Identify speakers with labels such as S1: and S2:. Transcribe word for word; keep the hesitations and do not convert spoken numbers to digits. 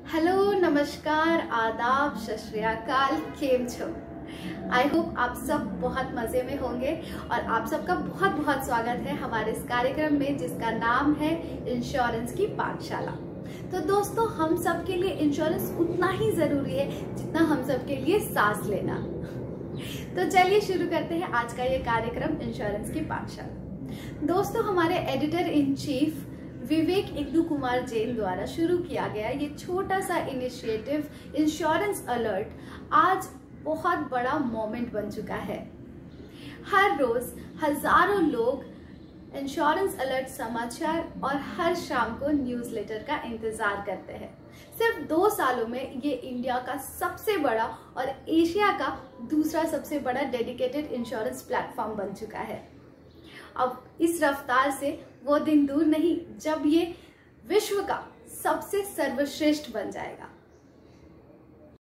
S1: Hello, नमस्कार, आदाब, सत श्री अकाल, केम छो। आई होप आप सब बहुत मजे में होंगे और आप सबका बहुत बहुत स्वागत है हमारे इस कार्यक्रम में जिसका नाम है इंश्योरेंस की पाठशाला। तो दोस्तों, हम सब के लिए इंश्योरेंस उतना ही जरूरी है जितना हम सब के लिए सांस लेना। तो चलिए शुरू करते हैं आज का ये कार्यक्रम इंश्योरेंस की पाठशाला। दोस्तों, हमारे एडिटर इन चीफ विवेक इग्नू कुमार जैन द्वारा शुरू किया गया ये छोटा सा इनिशिएटिव इंश्योरेंस अलर्ट आज बहुत बड़ा मोमेंट बन चुका है। हर रोज हजारों लोग इंश्योरेंस अलर्ट समाचार और हर शाम को न्यूज़लेटर का इंतजार करते हैं। सिर्फ दो सालों में ये इंडिया का सबसे बड़ा और एशिया का दूसरा सबसे बड़ा डेडिकेटेड इंश्योरेंस प्लेटफॉर्म बन चुका है। अब इस रफ्तार से वो दिन दूर नहीं जब ये विश्व का सबसे सर्वश्रेष्ठ बन जाएगा।